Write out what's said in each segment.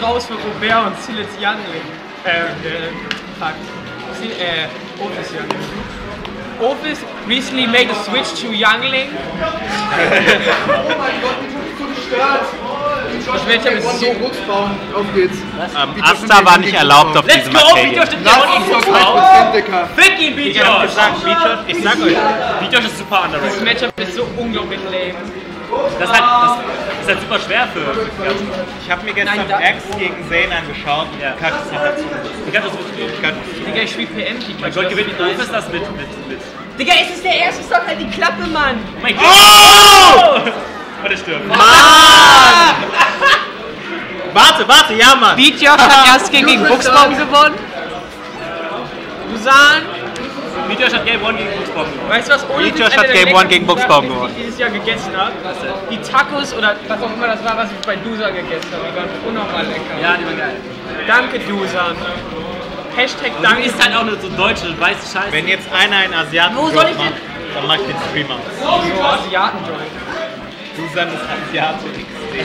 raus für Robert und Silas Youngling. Fuck. Ophis Youngling. Ophis recently made a switch to Youngling. Oh mein Gott, ich bin so gestört. Das Matchup ist so gut. Auf geht's. Asta war nicht erlaubt auf diesem Material. Fick ihn, Beatjosh! Ich sag euch, Beatjosh ist super Das underrated. Matchup ist so unglaublich lame. Das ist halt super schwer für Ich habe mir gestern X gegen Zane angeschaut. Ja. Ich kann das wirklich. Digga, ich spiel PM. Mein Gott, gewinnt ist das mit. Digga, es ist der erste Stock, halt die Klappe, Mann! Oh mein Gott! Oh! Und er stirbt. Mann! Warte, ja, Mann! Beatjosh hat erst gegen Buchsbaum gewonnen. Dusan. Beatjosh hat Game 1 gegen Buchsbaum gewonnen. Weißt du was? Beatjosh hat Game 1 gegen Buchsbaum gewonnen. Die ich dieses Jahr gegessen habe. Die Tacos oder was auch immer das war, was ich bei Dusan gegessen habe. Die waren unnormal lecker. Ja, die waren geil. Danke, Dusan. Hashtag Du Danke. isst halt auch nur so deutsche, weiße Scheiße. Wenn jetzt einer einen Asiaten Wo soll ich macht, dann mach ich den Stream aus. So Asiaten-Joint. Dusan ist Asiate XD.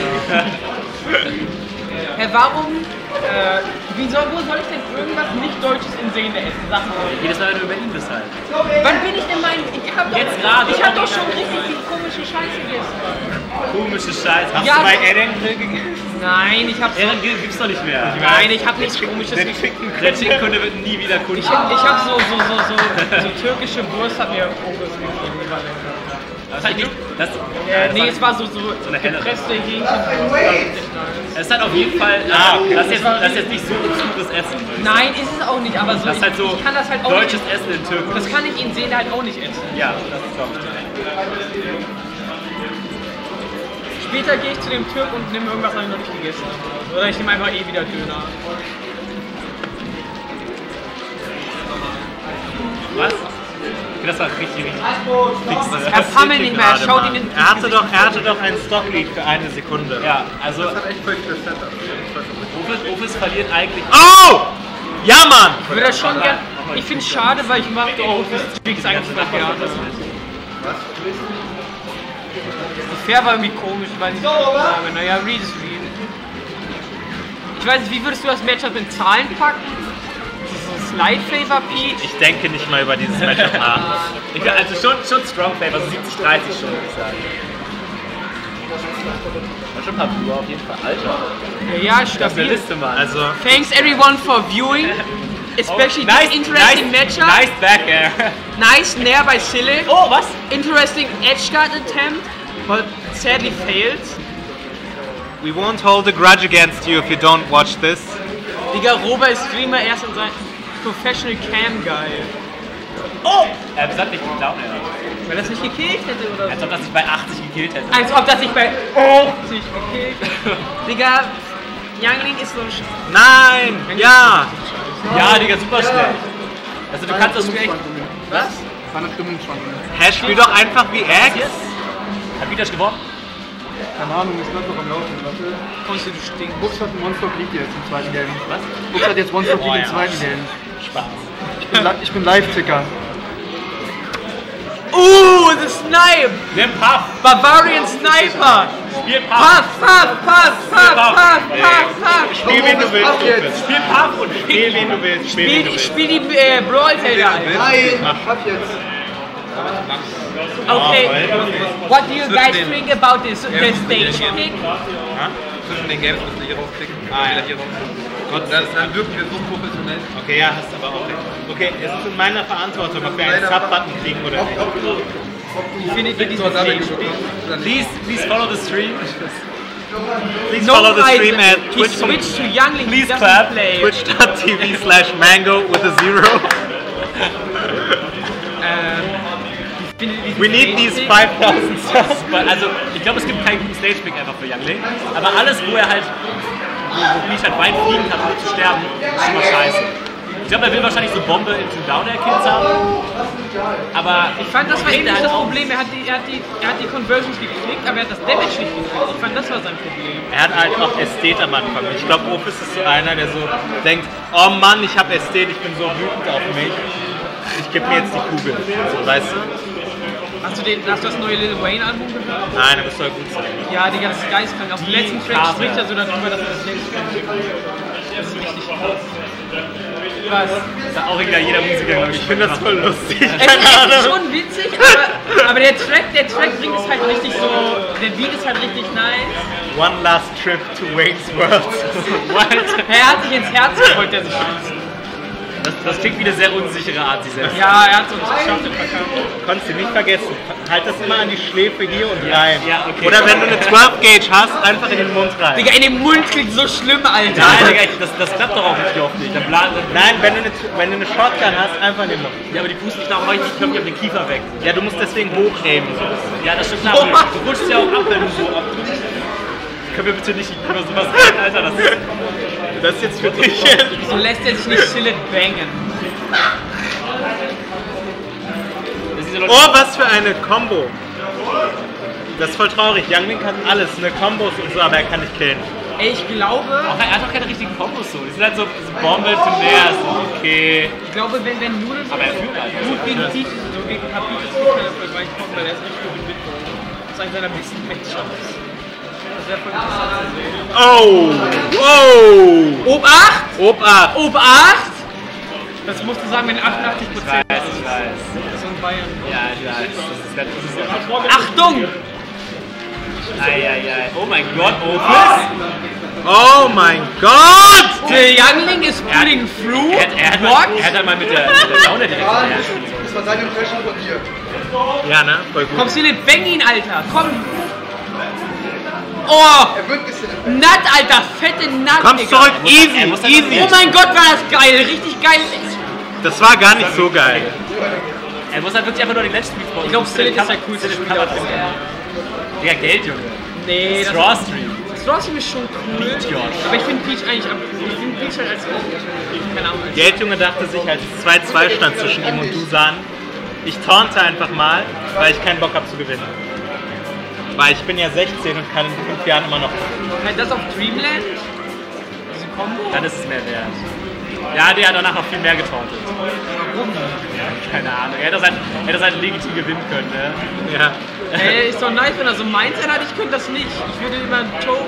Hä, warum? Wo soll ich denn irgendwas nicht-Deutsches in Sehne essen? Sag mal. Jedes Mal, wenn du über ihn bist halt. Wann bin ich denn Jetzt gerade. Ich hab doch schon richtig viel komische Scheiße gegessen. Komische Scheiße. Hast Ja, du bei doch. Eren Grill gegessen? Nein, ich hab so... Eren Grill gibt's doch nicht mehr. Nein, ich hab nichts Komisches. Der Chicken-Kunde wird nie wieder Kunde. Ich hab so türkische Wurst, hat mir Fokus gegeben. Die war lecker. Das ist nicht, Nee, es war so eine helle. gepresste Hähnchen. Es ist halt auf jeden Fall, das ist jetzt nicht so obskures Essen. Nein, ist es auch nicht, aber so, Das ist halt so ich kann das halt auch deutsches nicht. Essen in Türkei. Das kann ich in Sehne halt auch nicht essen. Ja, das ist glaube ich. Später gehe ich zu dem Türk und nehme irgendwas, was ich noch nicht gegessen habe. Oder ich nehme einfach wieder Döner. Was? Das war richtig fix. Er pammelt nicht mehr, er schaut ihn in die Er hatte doch einen Stocklead für eine Sekunde. Ja, also. Das hat echt völlig das Setup. Ofis verliert eigentlich. Oh! Ja, Mann! Ich würde das schon gern. Ich finde es schade, weil ich mag auch das Tricks eigentlich voll gerne. Was? Die Fair war irgendwie komisch, ich weiß nicht, was ich sage. Naja, Reed ist Reed. Ich weiß nicht, wie würdest du das Matchup in Zahlen packen? So Slide Favor Peach? Ich denke nicht mal über dieses Matchup nach. Also schon Strong Favor, also 70-30 schon, würde ich sagen. Schon ein paar Viewer auf jeden Fall. Alter. Ja, Das ist eine stabil. Liste, Mann. Also. Thanks everyone for viewing. Especially this interesting matchup. Nice back air. Nice Nair by Silic. Oh, was? Interesting edge guard attempt, but sadly failed. We won't hold a grudge against you if you don't watch this. Digga, Robert ist Streamer erst in seinem Professional Cam Guy. Oh! Das hat nicht geklappt, ja. Weil das nicht gekillt hätte oder so. Als ob das sich bei 80 gekillt hätte. Als ob das nicht bei 80 gekillt hätte. Digga, Youngling ist so ein Nein! Ja! Ja, Digga, super schlecht. Also du kannst das Spiel echt... Was? War eine Stimmungsschwankung. Hä, spiel doch einfach wie X. Hat Vitosh gewonnen? Keine Ahnung, ist gerade noch am Laufen. Warte. Kommst du, du stinkst. Bux hat einen One-Stop League jetzt im zweiten Game. Was? Bux hat jetzt One-Stop League Oh, im ja. zweiten Game. Spaß. Ich bin Live-Ticker. The Snipe! Nimm Puff! Bavarian Sniper! Spiel Puff! Puff, puff, puff, puff, puff, puff, puff! Spiel wen du willst, Puff jetzt. Opus. Spiel Puff und spiel wen du willst. Spiel wen du willst. Spiel die Brawl-Felder ein. Nein! Puff jetzt. Okay, what do you guys think about this the stage pick? Zwischen den Games müssen wir hier raufklicken. Hier rauf. Gott, das dann wirken wir so professionell. Okay, ja, hast aber auch recht. Okay, es ist in meiner Verantwortung, ob wir einen Sub-Button kriegen oder nicht. Ich finde, für diesen Stage Please follow the stream. Please no follow the stream Eisen. at He Twitch. switched to Youngling. Please he doesn't clap. play. Twitch.tv/mango with a 0. We need these 5000 Subs. Also, ich glaube, es gibt keinen guten Stage-Pick einfach für Youngling. Aber alles, wo er halt, wo Bleach halt weit fliegen kann, ohne zu sterben, ist schon mal scheiße. Ich glaube, er will wahrscheinlich so Bombe into Down-Air-Kills haben. Aber Ich fand, das war eben halt nicht das Problem. Er hat die Conversions geklickt, aber er hat das Damage nicht geklickt. Ich fand, das war sein Problem. er hat halt auch Ästhet am Anfang. Ich glaube, Opus ist so einer, der so denkt, oh Mann, ich habe Ästhet, ich bin so wütend auf mich. Ich gebe mir jetzt die Kugel. So, weißt du? Hast du das neue Lil Wayne Album gehört? Nein, das soll gut sein. Ja, Digga, das ist geistkrank. Auf dem letzten Track spricht er so darüber, dass er das selbst kann. Das ist richtig krass. Was? Das hat auch wieder jeder Musiker, glaube ich. Ich finde das voll lustig. Es ist schon witzig, aber der Track bringt es halt richtig so, der Beat ist halt richtig nice. One last trip to Wayne's World. Er hat sich ins Herz geholt, der sich schießt. Das klingt wie eine sehr unsichere Art, sie selbst. Ja, er hat so einen Schaffel verkauft. Konntest du nicht vergessen. Halt das immer an die Schläfe hier und rein. Ja, okay. Oder wenn du eine 12 Gauge hast, einfach in den Mund rein. Digga, in den Mund klingt so schlimm, Alter. Nein, Digga, das klappt doch auch nicht oft nicht. Nein, wenn du eine Shotgun hast, einfach in den Mund. Ja, aber die pusten nicht nach euch, ich glaube, ich hab den Kiefer weg. Ja, du musst deswegen hochheben. Ja, das stimmt klar. Du rutschst ja auch ab, wenn du so abdrückst. Können wir bitte nicht über sowas reden, Alter? Das ist jetzt für dich. So lässt er sich nicht chillen bangen. Oh, was für eine Combo. Das ist voll traurig. Youngling kann alles, ne, Kombos und so, aber er kann nicht killen. Ey, ich glaube... Er hat auch keine richtigen Kombos so. Die sind halt so Bombe zu näher, so okay. Ich glaube, wenn Noodles Aber er führt halt. gut gegen Peach, so gegen Peach so kann er voll weit kommen, weil er ist richtig gut im Bitcoin. Das ist einer seiner besten Matchups. Das wäre voll interessant zu sehen. Oh! Wow! Obacht! Obacht! Obacht! Das musst du sagen, wenn 88%. Ich weiß. So in Bayern. Ja, ich weiß. Das ist ja. Achtung! Eieiei. Oh mein Gott, Opus! Oh mein Gott! Der Youngling is pulling through. Er hat halt mal mit der Laune direkt gelernt. Das war seine Impression von dir. Ja, ne? Voll gut. Komm, Silent, bang ihn, Alter! Komm! Oh! Er wird gesnappt. Nut, Alter! Fette Nut, Komm Digga. zurück, easy! Oh mein Gott, war das geil! Richtig geil! Das war gar nicht so geil. Er muss halt wirklich einfach nur den letzten Beat. Ich glaube, Silent ist der coolste Spieler. Digga, Geld, Junge. Nee, das Straw Stream. Strawstream ist schon cool. Aber ich finde Peach eigentlich ich finde Peach halt als keine Ahnung. Geldjunge dachte sich, als es 2-2 stand zwischen ihm und Dusan, ich taunte einfach mal, weil ich keinen Bock habe zu gewinnen. Weil ich bin ja 16 und kann in 5 Jahren immer noch. Halt das auf Dreamland? Diese Combo? Dann ist es mehr wert. Ja, der hat danach noch viel mehr getauntet. Warum? Keine Ahnung. Er hätte das halt legitim gewinnen können, ne? Ja. Ey, ist doch nice, wenn er so meint, ich könnte das nicht. Ich würde lieber einen Token.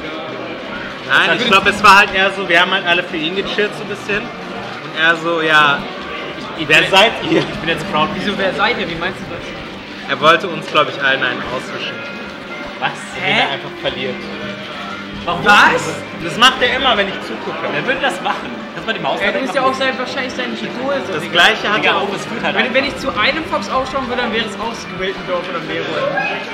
Nein, ich glaube, es war halt eher so, wir haben halt alle für ihn gechillt so ein bisschen. Und er so, ja, wer seid ihr? Ich bin jetzt proud. Wieso, wer seid ihr? Wie meinst du das? Er wollte uns, glaube ich, allen einen auswischen. Was? Wenn er einfach verliert. Warum? Was? Das macht er immer, wenn ich zugucke. Wer würde das machen? Kannst du mal die Maus Du bist ja auch wahrscheinlich sein Idol. So, Das Digga. gleiche hat Digga, er auch. Opus führt halt Wenn ich zu einem Fox aufschauen würde, dann wäre es auch Wiltendorf oder Meruem.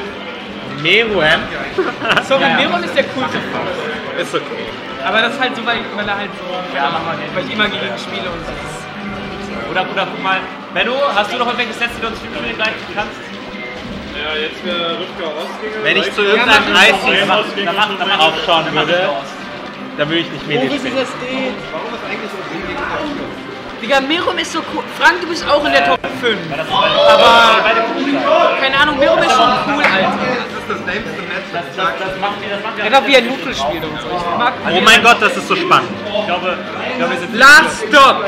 Meruem. So, mit Meruem ist der coolste Fox. Ist okay. Aber das ist halt so, weil er halt so, weil ich immer gegen ihn spiele und so. Oder guck mal, Benno, hast du noch irgendwelche Sets, die du uns gleich kannst? Ja, jetzt wäre Rüdiger Ostgänger. Wenn ich zu irgendeinem Eis aufschauen würde, aus. dann würde ich nicht mehr das steht? Warum ist eigentlich so wenig? Digga, Meruem ist so cool. Frank, du bist auch in der Top 5. Aber Keine Ahnung, Meruem ist schon cool, Alter. Das ist das lämste Match, das ich sage. das macht wir. Einfach wie er Nukel spielt und so. Ich mag Oh mein Gott, das ist so spannend. Ich glaube, wir sind. Last Stop!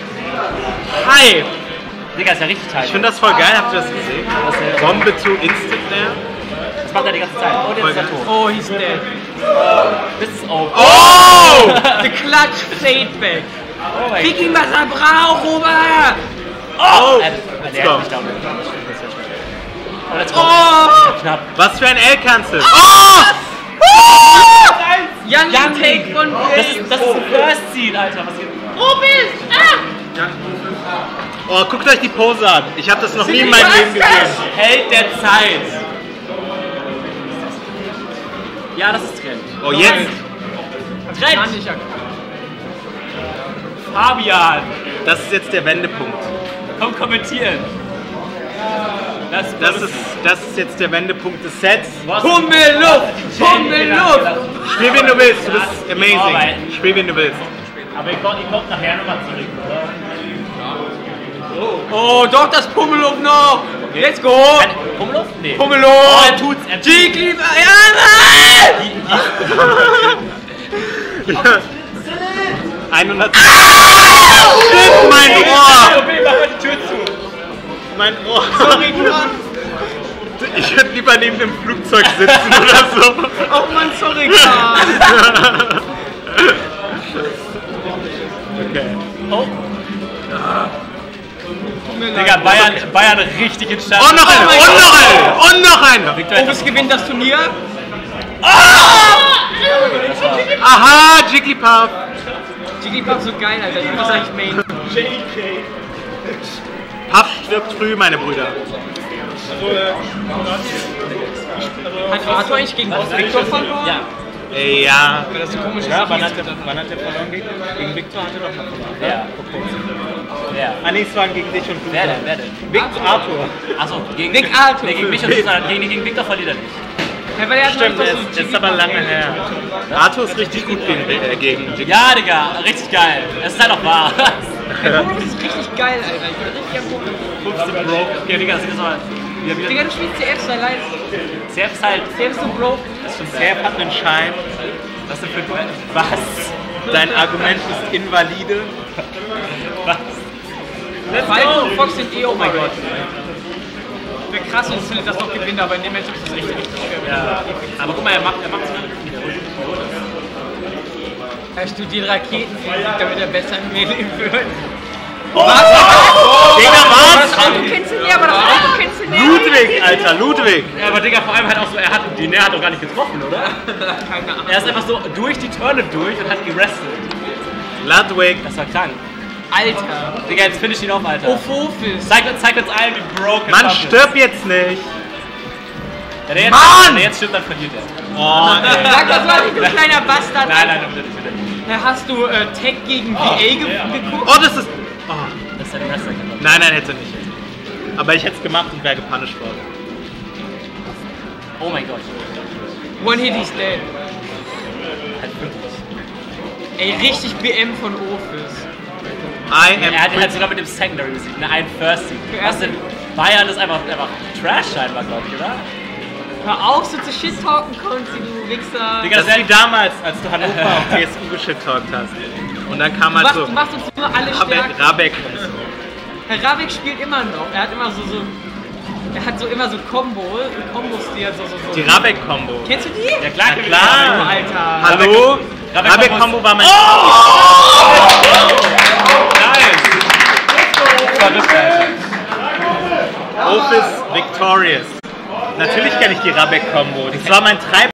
Hi! Digga, ist ja richtig tight. Ich finde das voll geil, habt ihr das gesehen? Bombe to Instant Nair. Das macht er die ganze Zeit. Und jetzt ist er tot. Oh, he's dead. This is over. Oh! The clutch fade back. Oh mein Fick ihn, was er braucht, Robert! Oh! Gott. Let's go. Oh, let's go. Oh! Knapp. Was für ein L-Cancel! Young Take von Das ist ein First Seed, Alter. Was hier? Rubis! Oh, guckt euch die Pose an. Ich habe das noch nie in meinem Leben gesehen. Held der Zeit. Ja, das ist Trend. Oh, jetzt. Trend. Fabian. Das ist jetzt der Wendepunkt. Komm kommentieren. Das ist jetzt der Wendepunkt des Sets. Pummeluft! Pummeluft! Spiel, wen du willst. Du bist amazing. Spiel, wen du willst. Aber ihr kommt nachher nochmal zurück, oder? Oh, doch, das Pummeluft noch! Let's go! Pummeluft? Nee. Pummeluft! Oh, er tut's. Jiggly! Ja, Mann! 100. Stimmt, mein Ohr! Okay, mach mal die Tür zu. Mein Ohr. Sorry, Mann! Ich würde lieber neben dem Flugzeug sitzen oder so. Oh Mann, sorry, Karl. Okay. Oh, Tut mir Digga, leid. Bayern richtig in Stand. Und noch eine! mein Und Gott. noch eine! Und noch eine! Victor Ofis gewinnt das Turnier. Aha, Jigglypuff! Jigglypuff so geil, Alter. Du bist eigentlich Main. Puff stirbt früh, meine Brüder. Hat Arthur eigentlich gegen Victor verloren? Ja. Ja. Das ist so komisch. Ja, wann hat der verloren gegen Victor? Hat er doch noch verloren. Ja. Wer? Ah, nee, es waren gegen dich und du. Wer denn? Wer denn? Victor Arthur. Achso, gegen Vic Arthur. Nee, gegen mich und Susan. Gegen Victor verliert er nicht. Ja, weil er hat Stimmt, doch so ist aber lange her. Arthur ist richtig gut gegen Jigglypuff. Ja, Digga, richtig geil. Es ist halt auch wahr. Der Pokémon ist richtig geil, Alter. Ich bin richtig am Pokémon. Broke. Okay, Digga, das ist mal. Digga, du spielst CF allein. CF ist halt. CF ist so broken. Serp hat einen Schein. Was denn für ein Duell? Was? Dein Argument ist invalide. Was? Falco und Fox sind eh overrated. Wäre krass, wenn Silly das noch gewinnt, aber in dem Matchup ist das echt richtig schwer. Ja. Aber guck mal, er macht es gar nicht. Er studiert Raketenphysik, damit er besser im Melee wird. Digga, Das was? Auto kennst du nicht, aber das Auto kennst du nicht. Ludwig, Alter, Ludwig. Ja, aber Digga, vor allem halt auch so, die Nähe hat doch gar nicht getroffen, oder? Keine Ahnung. Er ist einfach so durch die Turnip durch und hat gerestelt. Ludwig. Das war krank. Alter. Digga, jetzt finish ihn auf, Alter. Ophofis. Zeig uns allen, wie broken Mann, Puff ist. stirb jetzt nicht. Ja, der jetzt, Mann! Der jetzt stirbt, dann verliert er. Oh, ey. Sag das mal nicht, du kleiner Bastard. Nein, bitte nicht. Da hast du Tech gegen VA geguckt. Oh, das ist... Oh. Das ist ja der Wrestler. Nein, hätte nicht. Aber ich hätte es gemacht und wäre gepunished worden. Oh mein Gott. One Hit is dead. Halt wirklich. Ey, richtig BM von Ophis. I Er hat ihn am... halt sogar mit dem Secondary besiegt, ne? Ein First Seed. Für Was denn? Bayern ist einfach Trash scheinbar, glaube ich, oder? Hör auf, so zu shit-talken, Konzi, du Wichser. Digga, Das ist wie damals, als du Hannover auf TSU geschittalkt hast. Und dann kam halt so... Du machst uns nur alle stärker. Rabeck und so. Herr Rabeck spielt immer noch. Er hat immer so... Er hat so immer so Kombos, die er so... Die Rabeck-Kombo. Kennst du die? Ja klar, Na klar. Alter. Hallo? Rabeck-Kombo Rabeck-Kombo war mein... Nice! Verrückt, Alter. Office Victorious. Natürlich kenne ich die Rabeck-Kombo. Das war mein Treib...